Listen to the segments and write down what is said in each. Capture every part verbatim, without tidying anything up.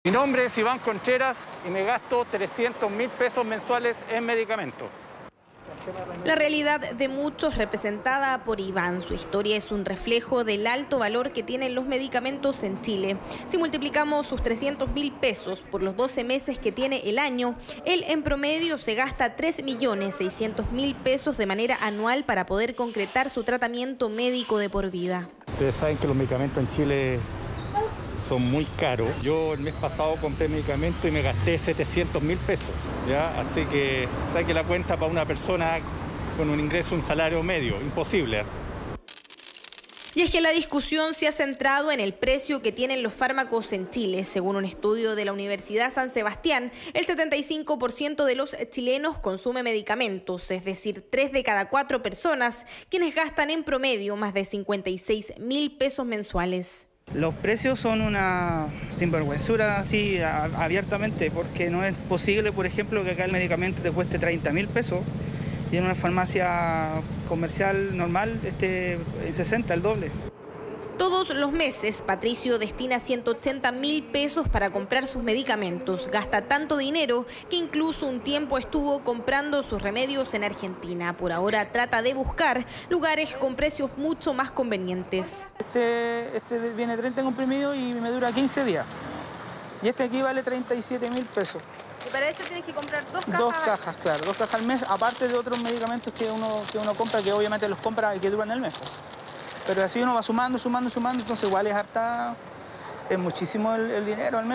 Mi nombre es Iván Contreras y me gasto trescientos mil pesos mensuales en medicamentos. La realidad de muchos representada por Iván. Su historia es un reflejo del alto valor que tienen los medicamentos en Chile. Si multiplicamos sus trescientos mil pesos por los doce meses que tiene el año, él en promedio se gasta tres millones seiscientos mil pesos de manera anual para poder concretar su tratamiento médico de por vida. Ustedes saben que los medicamentos en Chile son muy caros. Yo el mes pasado compré medicamentos y me gasté setecientos mil pesos, ¿ya? Así que saque la cuenta para una persona con un ingreso, un salario medio, imposible. Y es que la discusión se ha centrado en el precio que tienen los fármacos en Chile. Según un estudio de la Universidad San Sebastián, el setenta y cinco por ciento de los chilenos consume medicamentos, es decir, tres de cada cuatro personas, quienes gastan en promedio más de cincuenta y seis mil pesos mensuales. Los precios son una sinvergüenzura así a, abiertamente, porque no es posible, por ejemplo, que acá el medicamento te cueste treinta mil pesos y en una farmacia comercial normal esté en sesenta, el doble. Todos los meses, Patricio destina ciento ochenta mil pesos para comprar sus medicamentos. Gasta tanto dinero que incluso un tiempo estuvo comprando sus remedios en Argentina. Por ahora trata de buscar lugares con precios mucho más convenientes. Este, este viene treinta comprimidos y me dura quince días. Y este aquí vale treinta y siete mil pesos. Y para eso tienes que comprar dos cajas. Dos cajas, claro, dos cajas al mes, aparte de otros medicamentos que uno, que uno compra, que obviamente los compra y que duran el mes. Pero así uno va sumando, sumando, sumando, entonces igual es harta, es muchísimo el, el dinero al mes.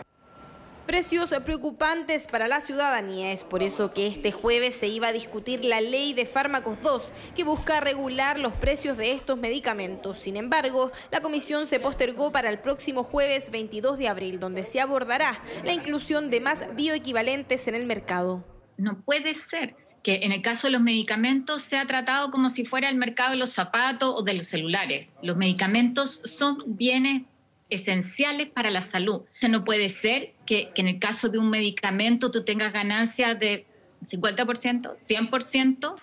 Precios preocupantes para la ciudadanía. Es por eso que este jueves se iba a discutir la Ley de Fármacos dos, que busca regular los precios de estos medicamentos. Sin embargo, la comisión se postergó para el próximo jueves veintidós de abril, donde se abordará la inclusión de más bioequivalentes en el mercado. No puede ser que en el caso de los medicamentos sea tratado como si fuera el mercado de los zapatos o de los celulares. Los medicamentos son bienes esenciales para la salud. O sea, no puede ser que, que en el caso de un medicamento tú tengas ganancias de cincuenta por ciento, cien por ciento.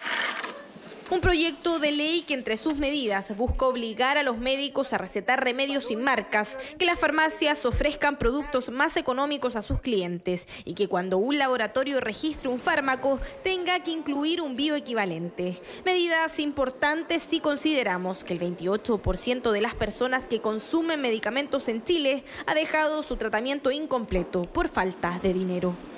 Un proyecto de ley que entre sus medidas busca obligar a los médicos a recetar remedios sin marcas, que las farmacias ofrezcan productos más económicos a sus clientes y que cuando un laboratorio registre un fármaco tenga que incluir un bioequivalente. Medidas importantes si consideramos que el veintiocho por ciento de las personas que consumen medicamentos en Chile ha dejado su tratamiento incompleto por falta de dinero.